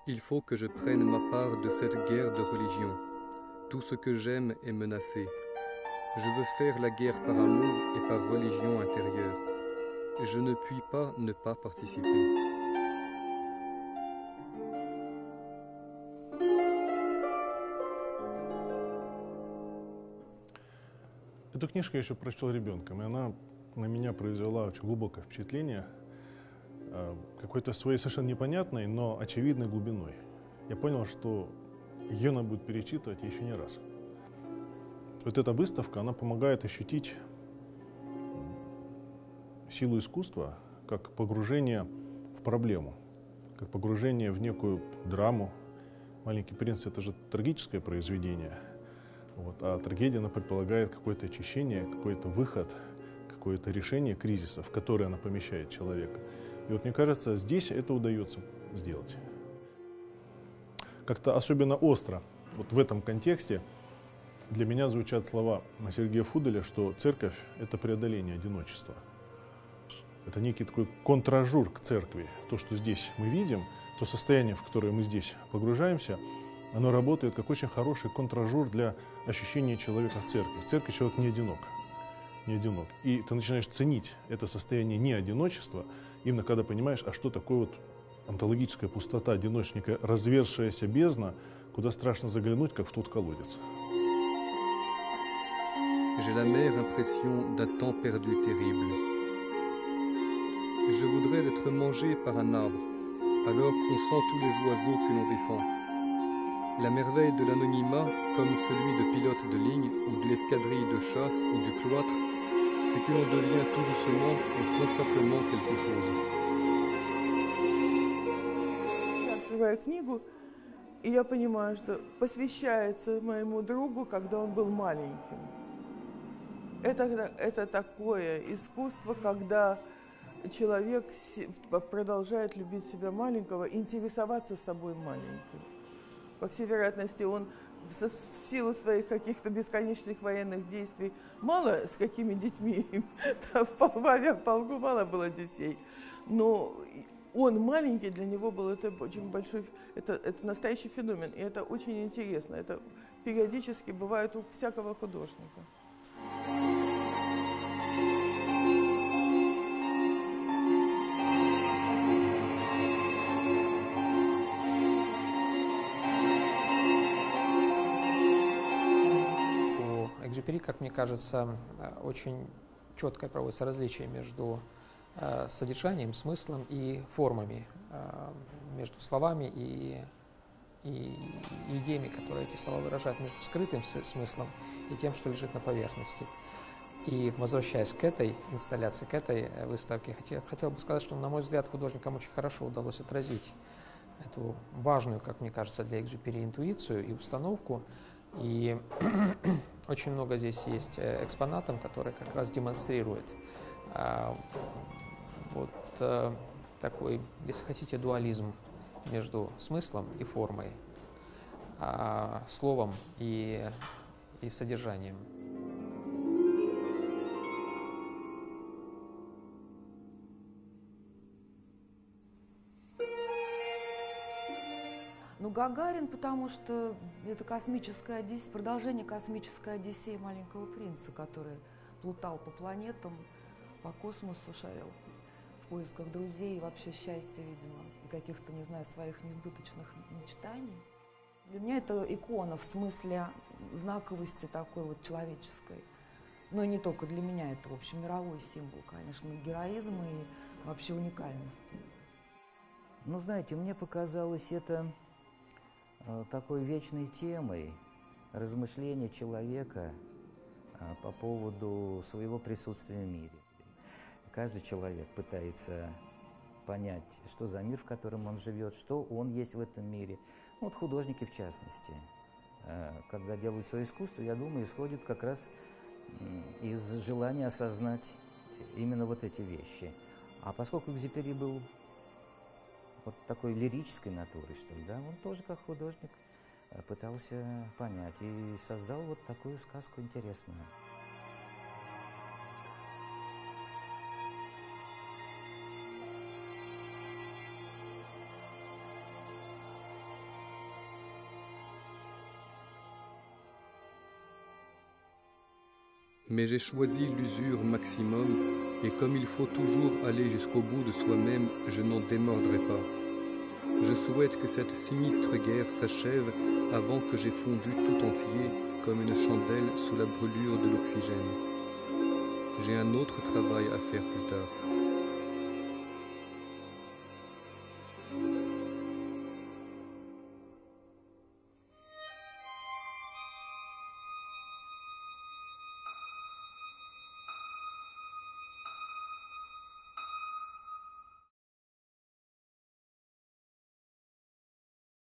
Il faut que je prenne ma part de cette guerre de religion. Tout ce que j'aime est menacé. Je veux faire la guerre par amour et par religion intérieure. Je ne puis pas ne pas participer. Эту книжку я еще прочитал ребенком, и она на меня произвела очень глубокое впечатление, какой-то своей совершенно непонятной, но очевидной глубиной. Я понял, что ее надо будет перечитывать еще не раз. Вот эта выставка, она помогает ощутить силу искусства как погружение в проблему, как погружение в некую драму. «Маленький принц» — это же трагическое произведение, а трагедия, она предполагает какое-то очищение, какой-то выход, какое-то решение кризиса, в которое она помещает человека. И вот мне кажется, здесь это удается сделать. Как-то особенно остро вот в этом контексте для меня звучат слова Сергея Фуделя, что церковь — это преодоление одиночества. Это некий такой контражур к церкви. То, что здесь мы видим, то состояние, в которое мы здесь погружаемся, оно работает как очень хороший контражур для ощущения человека в церкви. В церкви человек не одинок. Не одинок. И ты начинаешь ценить это состояние неодиночества, именно когда понимаешь, а что такое вот онтологическая пустота одиночника, разверзшаяся бездна, куда страшно заглянуть, как в тот колодец. J'ai l'amère impression d'un temps perdu terrible. Je voudrais être mangé par un arbre, alors on sent tous les oiseaux que l'on défend. La merveille de l'anonymat, comme celui de pilote de ligne ou de l'escadrille de chasse ou du cloître, c'est que l'on devient tout doucement ou tout simplement quelque chose. Я открываю книгу, и я понимаю, что посвящается моему другу, когда он был маленьким. Это такое искусство, когда человек продолжает любить себя маленького, интересоваться собой маленьким. По всей вероятности, он в силу своих каких-то бесконечных военных действий, мало с какими детьми, в авиаполку мало было детей, но он маленький, для него был это очень большой, это настоящий феномен, и это очень интересно, это периодически бывает у всякого художника. Экзюпери, как мне кажется, очень четкое проводится различие между содержанием, смыслом и формами, между словами и идеями, которые эти слова выражают, между скрытым смыслом и тем, что лежит на поверхности. И возвращаясь к этой инсталляции, к этой выставке, хотел бы сказать, что, на мой взгляд, художникам очень хорошо удалось отразить эту важную, как мне кажется, для Экзюпери интуицию и установку. И очень много здесь есть экспонатов, которые как раз демонстрируют такой, если хотите, дуализм между смыслом и формой, словом и содержанием. Ну, Гагарин, потому что это космическая Одиссея, продолжение космической Одиссеи «Маленького принца», который плутал по планетам, по космосу шарил в поисках друзей и вообще счастья, видимо, и каких-то, не знаю, своих несбыточных мечтаний. Для меня это икона в смысле знаковости такой вот человеческой. Но и не только для меня, это, в общем, мировой символ, конечно, героизма и вообще уникальности. Ну, знаете, мне показалось это такой вечной темой размышления человека по поводу своего присутствия в мире. Каждый человек пытается понять, что за мир, в котором он живет, что он есть в этом мире. Вот художники в частности, когда делают свое искусство, я думаю, исходит как раз из желания осознать именно вот эти вещи. А поскольку Экзюпери был вот такой лирической натуры, что ли, да, он тоже как художник пытался понять и создал вот такую сказку интересную. Mais j'ai choisi l'usure maximum, et comme il faut toujours aller jusqu'au bout de soi-même, je n'en démordrai pas. Je souhaite que cette sinistre guerre s'achève avant que j'aie fondu tout entier comme une chandelle sous la brûlure de l'oxygène. J'ai un autre travail à faire plus tard.